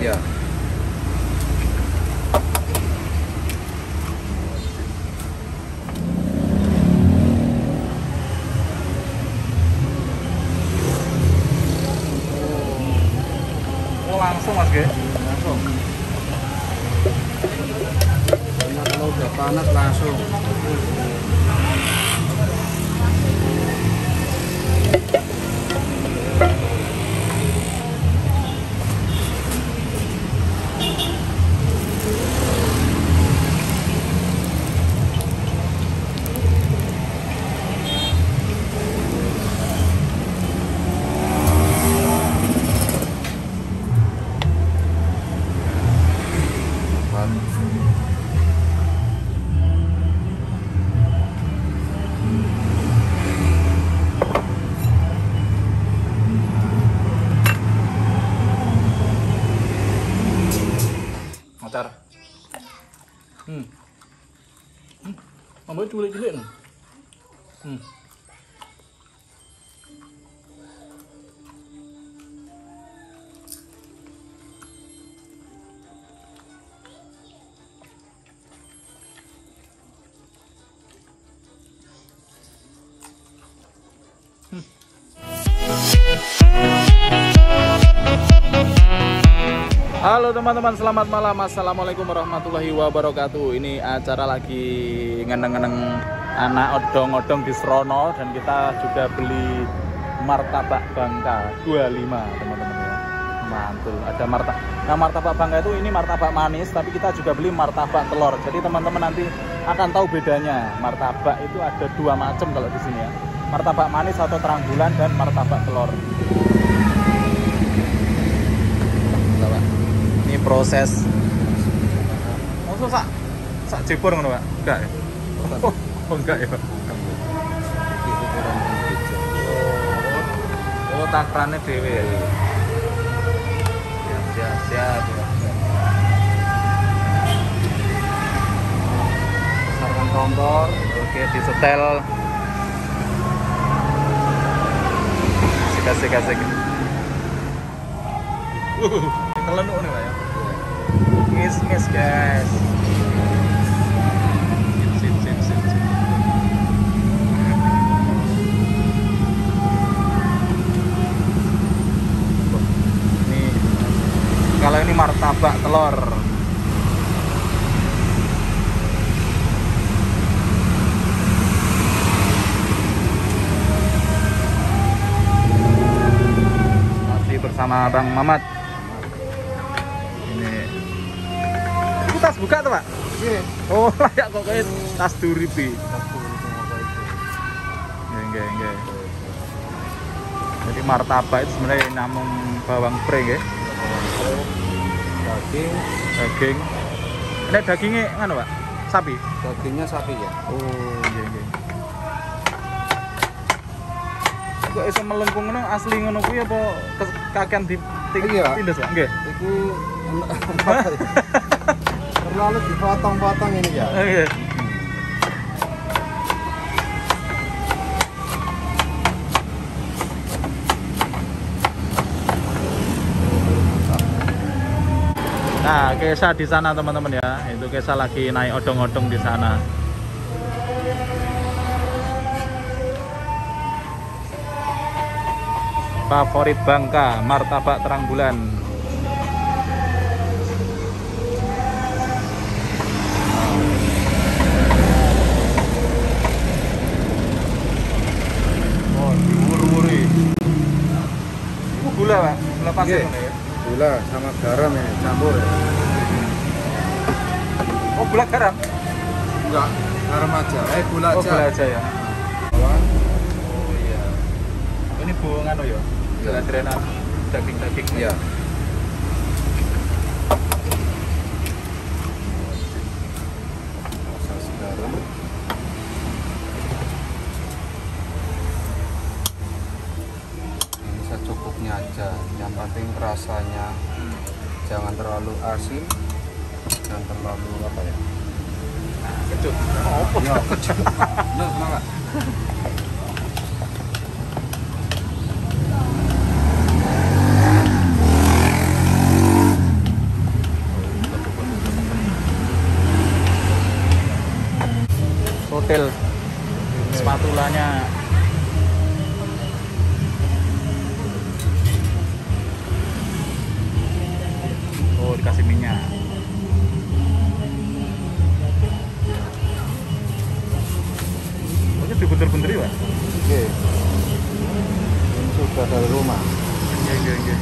Ya. Oh, langsung Mas Ge. Langsung. Karena kalau udah panas langsung. Motor. Ambil culik-culik. Halo teman-teman, selamat malam. Assalamualaikum warahmatullahi wabarakatuh. Ini acara lagi ngeneng-ngeneng anak odong-odong di Srono. Dan kita juga beli martabak Bangka 25 teman-teman ya. Mantul, ada martabak Bangka itu ini martabak manis. Tapi kita juga beli martabak telur. Jadi teman-teman nanti akan tahu bedanya. Martabak itu ada dua macam kalau di sini ya. Martabak manis atau terang bulan dan martabak telur. Ini proses. Maksud sak jebor ngono, Pak? Enggak ya? Oh, enggak ya. Oh, takrane dhewe ya. Siap. Besarkan kompor, oke, disetel. Asik. Telenuk nih, Pak ya. Ngis guys. Sip. Ini kalau ini martabak telur. Masih bersama Bang Mamat. Tas buka tuh, Pak? Iya. Oh, layak kok kayak tas duripi. Nggih. Jadi martabak itu sebenarnya namung bawang pre nggih. Daging. Ini dagingnya ngono, Pak? Sapi. Dagingnya sapi ya. Oh, nggih. Kok iso melengkung ngono asli ngono kuwi apa kakean tindes, Pak? Nggih. Iku lalu dipotong-potong ini ya. Iya. Nah, Kesa di sana teman-teman ya. Itu Kesa lagi naik odong-odong di sana. Favorit Bangka, martabak terang bulan. Gula, Pak? Gula pasir ya? Gula sama garam ini campur ya. Oh, gula garam? Enggak, garam aja. Gula aja. Oh, gula aja ya. Bawang. Oh iya. Ini buangan ya? Iya. Adrenan daging-daging. Iya. Proses garam. Secukupnya aja, yang penting rasanya jangan terlalu asin dan terlalu apa ya? Kecut. Oh, ya, kecut. Loh, kenapa? sudah dari rumah. Iya.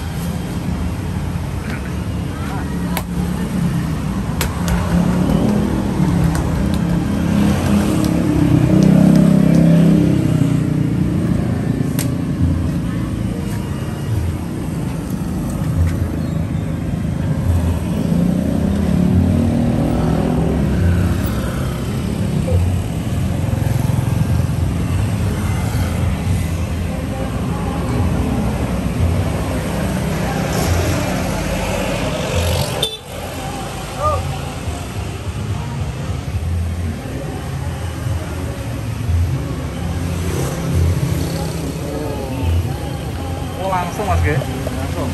Langsung Mas Ge. Langsung.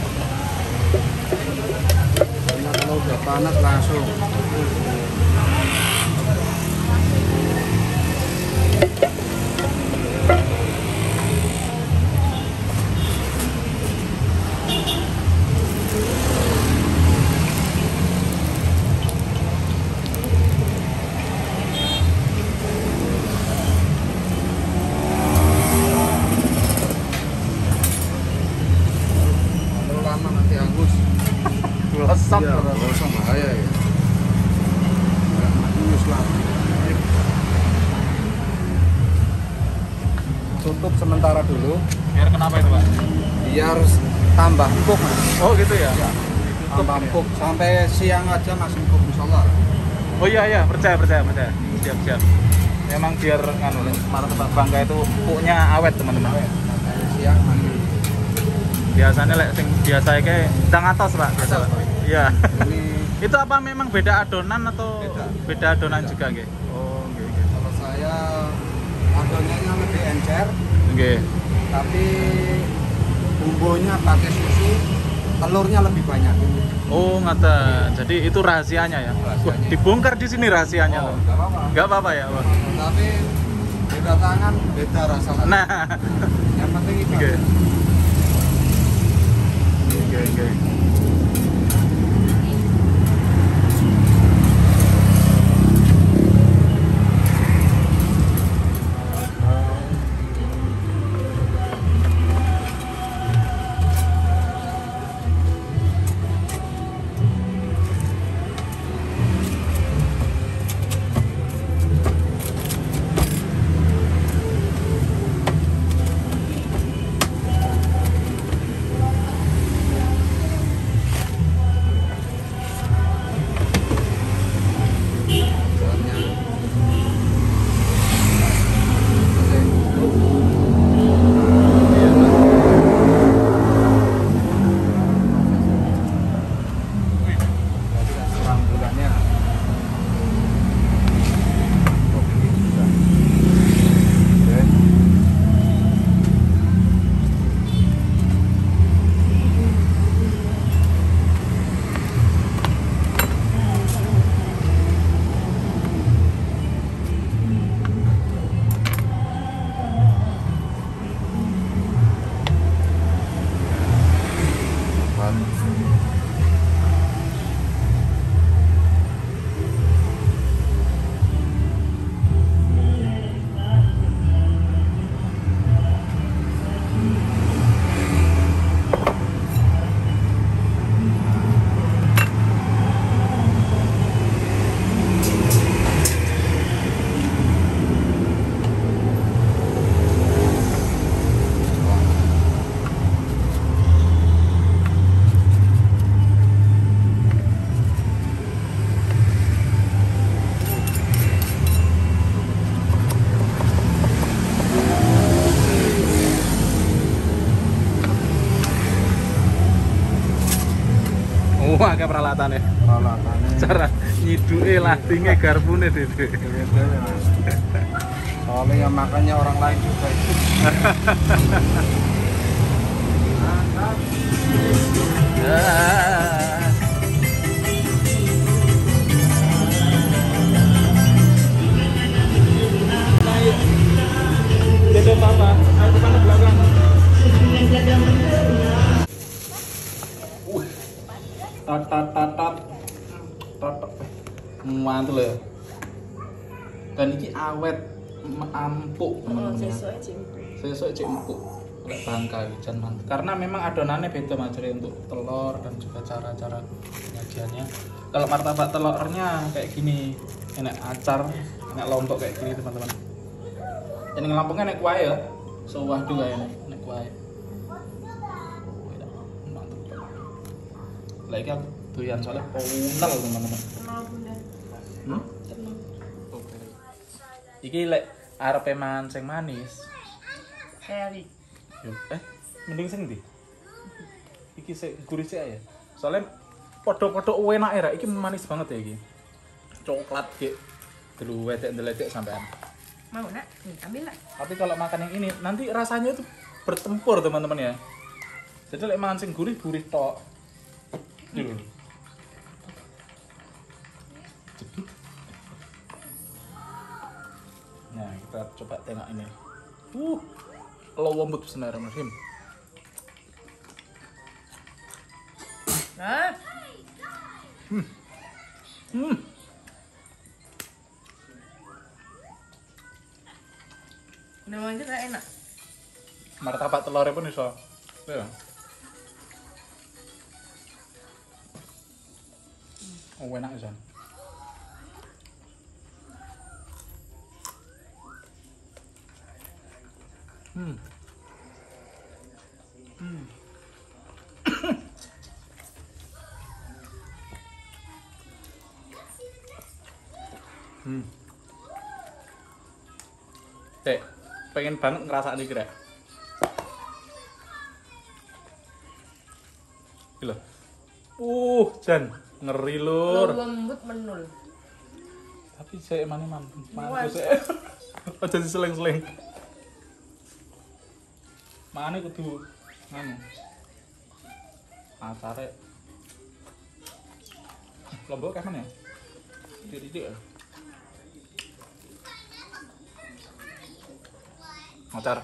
Karena kalau udah panas langsung. Lama nanti hangus. Gosong. Iya, gosong bahaya ya. Hangus lah. Tutup sementara dulu. Biar kenapa itu, Pak? Biar tambah empuk. Mas. Oh, gitu ya. Ya, Tutup tambah ya? empuk sampai siang aja masih empuk insyaallah. Oh iya, percaya. Siap. Emang biar nganu martabak bangka itu empuknya awet, teman-teman. Sampai siang masih. Biasanya lek sing biasa kayak dang atos, Pak. Biasa, Pak. Iya. Ini Itu apa memang beda adonan atau beda adonan Beda. juga, nggih? Oh, nggih. kalau saya adonannya lebih encer, Nggih. tapi bumbunya pakai susu, telurnya lebih banyak. Oh, ngata. Jadi itu rahasianya ya. Rahasianya. Wah, dibongkar di sini rahasianya. Oh, loh. nggak apa-apa. Nggak apa-apa ya, Pak. Tapi beda tangan, beda rasa lagi. Nah, Yang penting itu. Oke. aja. Oke. Wah, kayak peralatannya. Peralatannya. Cara nyiduke ladinge garpune itu. Soalnya yang makannya orang lain juga itu. Jadi apa? Ayo depan ke belakang. Tat. Mantul ya. Dan ini awet empuk, teman-teman. Sesuk aja. Sesuk cek empuk. Lek Bangka Jan mantep. Karena memang adonannya beda Mas Juri untuk telur dan juga cara-cara penyajiannya. Kalau martabak telurnya kayak gini, enak acar, enak lombok kayak gini teman-teman. Ini ngelampungnya enak kuah ya. Sowah juga enak kuah. Mantap. Lagi aku doyan soalnya punel teman-teman. Oke. Iki lek arepe mangan sing manis. Seri. Yo, mending sing ndi? Iki sing gurih sik ya. Soalnya podo-podo enake ra, iki manis banget ya iki. Coklat ki. Deledek sampean. Mau nak? Nih, ambil lah. Tapi kalau makan yang ini nanti rasanya itu bertempur teman-teman ya. Jadi lek mangan sing gurih tok. Dulu. Nah, kita coba tengok ini. Lowembut bismillahirrahmanirrahim. Nah. Udah manjat enak. Martabak telurnya pun iso. Ya. Oh, enak iso. Dek, pengen banget ngerasa nih kira. Gila. Jan, ngeri lur. Lembut menul. Tapi saya mana mana saya. Aja diseleng-seleng. Mana kudu nganu. Acare. Lombok kapan ya? Titik-titik ya. Acar.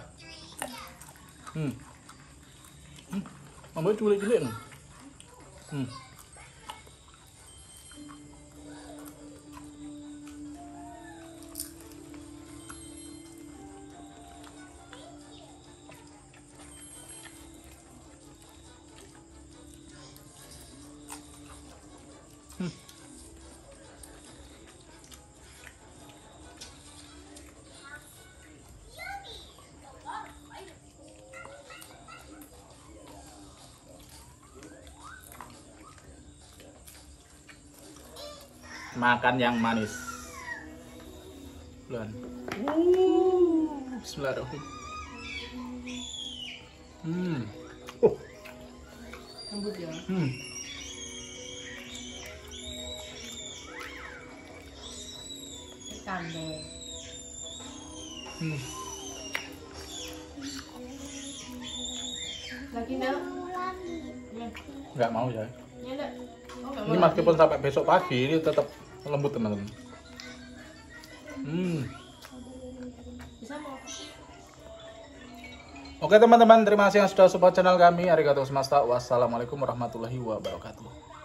Lombok culik-culik. Makan yang manis. Bulan. Bismillahirrahmanirrahim. Lembut ya. Kandel. Lagi nak? Nggak mau ya. Ya nak. Oh, nggak Ini mau meskipun sampai besok pagi ini tetap lembut teman-teman. Bisa mau. Oke teman-teman, terima kasih yang sudah support channel kami. Arigatou gozaimasu. Wassalamualaikum warahmatullahi wabarakatuh.